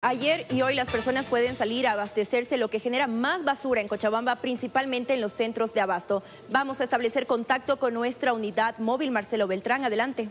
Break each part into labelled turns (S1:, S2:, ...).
S1: Ayer y hoy las personas pueden salir a abastecerse, lo que genera más basura en Cochabamba, principalmente en los centros de abasto. Vamos a establecer contacto con nuestra unidad móvil. Marcelo Beltrán, adelante.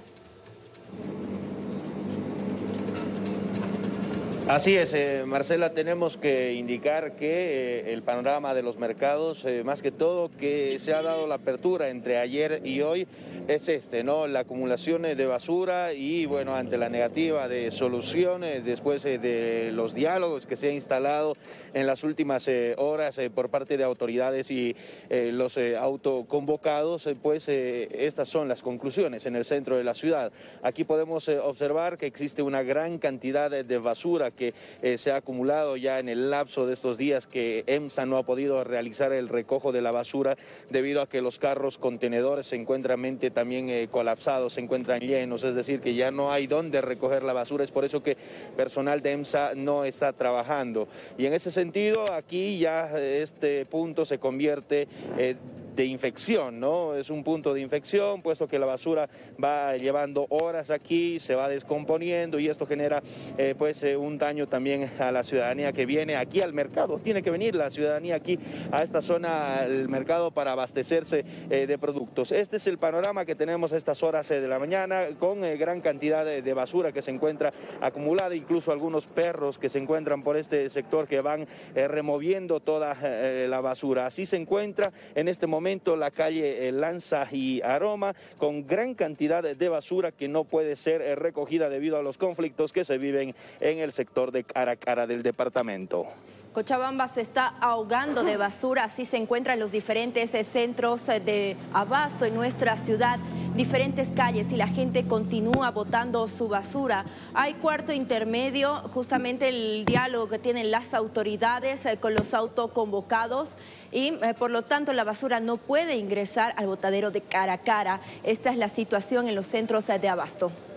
S2: Así es, Marcela, tenemos que indicar que el panorama de los mercados, más que todo que se ha dado la apertura entre ayer y hoy, es ¿no? La acumulación de basura y, bueno, ante la negativa de soluciones, después de los diálogos que se han instalado en las últimas horas por parte de autoridades y los autoconvocados, pues estas son las conclusiones en el centro de la ciudad. Aquí podemos observar que existe una gran cantidad de basura que se ha acumulado ya en el lapso de estos días que EMSA no ha podido realizar el recojo de la basura debido a que los carros contenedores se encuentran también colapsados, se encuentran llenos, es decir, que ya no hay dónde recoger la basura. Es por eso que personal de EMSA no está trabajando. Y en ese sentido, aquí ya este punto se convierte de infección, ¿no? Es un punto de infección, puesto que la basura va llevando horas aquí, se va descomponiendo y esto genera un daño también a la ciudadanía que viene aquí al mercado. Tiene que venir la ciudadanía aquí a esta zona, al mercado, para abastecerse de productos. Este es el panorama que tenemos a estas horas de la mañana, con gran cantidad de basura que se encuentra acumulada, incluso algunos perros que se encuentran por este sector que van removiendo toda la basura. Así se encuentra en este momento la calle Lanza y Aroma, con gran cantidad de basura que no puede ser recogida debido a los conflictos que se viven en el sector de Caracara del departamento.
S1: Cochabamba se está ahogando de basura, así se encuentran los diferentes centros de abasto en nuestra ciudad, diferentes calles, y la gente continúa botando su basura. Hay cuarto intermedio, justamente el diálogo que tienen las autoridades con los autoconvocados, y por lo tanto la basura no puede ingresar al botadero de Caracara. Esta es la situación en los centros de abasto.